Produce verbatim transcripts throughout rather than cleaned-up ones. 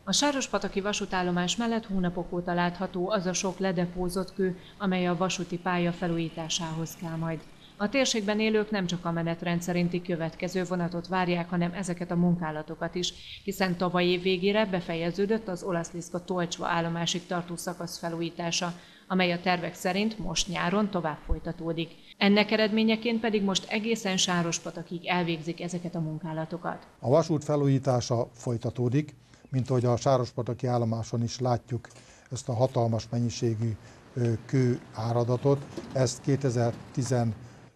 A Sárospataki vasútállomás mellett hónapok óta látható az a sok ledepózott kő, amely a vasúti pálya felújításához kell majd. A térségben élők nem csak a menetrend szerinti következő vonatot várják, hanem ezeket a munkálatokat is, hiszen tavaly év végére befejeződött az Olaszliszka-Tolcsva állomásig tartó szakasz felújítása, amely a tervek szerint most nyáron tovább folytatódik. Ennek eredményeként pedig most egészen Sárospatakig elvégzik ezeket a munkálatokat. A vasút felújítása folytatódik, mint ahogy a Sárospataki állomáson is látjuk ezt a hatalmas mennyiségű kő áradatot. Ezt kétezer-tizenhat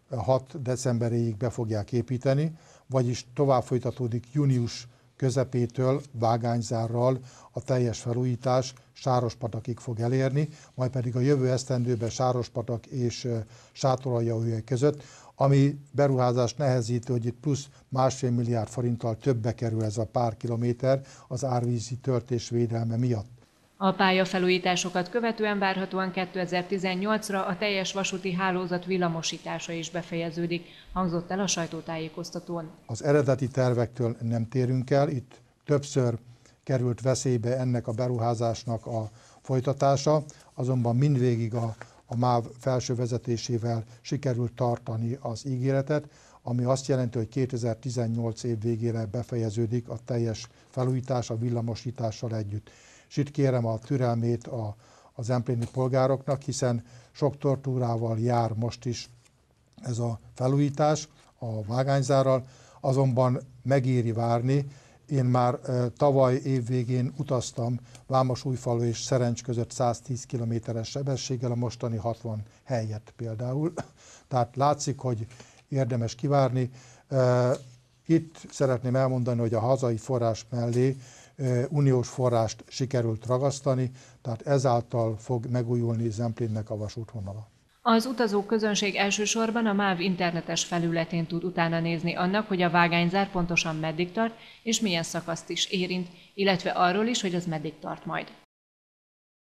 decemberéig be fogják építeni, vagyis tovább folytatódik június közepétől vágányzárral a teljes felújítás Sárospatakig fog elérni, majd pedig a jövő esztendőben Sárospatak és Sátoraljaújhely között, ami beruházás nehezítő, hogy itt plusz másfél milliárd forinttal többbe kerül ez a pár kilométer az árvízi töltés védelme miatt. A pályafelújításokat követően várhatóan kétezer-tizennyolcra a teljes vasúti hálózat villamosítása is befejeződik, hangzott el a sajtótájékoztatón. Az eredeti tervektől nem térünk el, itt többször került veszélybe ennek a beruházásnak a folytatása, azonban mindvégig a, a MÁV felső vezetésével sikerült tartani az ígéretet, ami azt jelenti, hogy kétezer-tizennyolc év végére befejeződik a teljes felújítás a villamosítással együtt. És itt kérem a türelmét a, a zempléni polgároknak, hiszen sok tortúrával jár most is ez a felújítás a vágányzárral, azonban megéri várni. Én már e, tavaly év végén utaztam Vámosújfalu és Szerencs között száztíz kilométeres sebességgel, a mostani hatvan helyett például. Tehát látszik, hogy érdemes kivárni. E, itt szeretném elmondani, hogy a hazai forrás mellé uniós forrást sikerült ragasztani, tehát ezáltal fog megújulni Zemplénnek a vasútvonala. Az utazó közönség elsősorban a MÁV internetes felületén tud utána nézni annak, hogy a vágányzár pontosan meddig tart, és milyen szakaszt is érint, illetve arról is, hogy az meddig tart majd.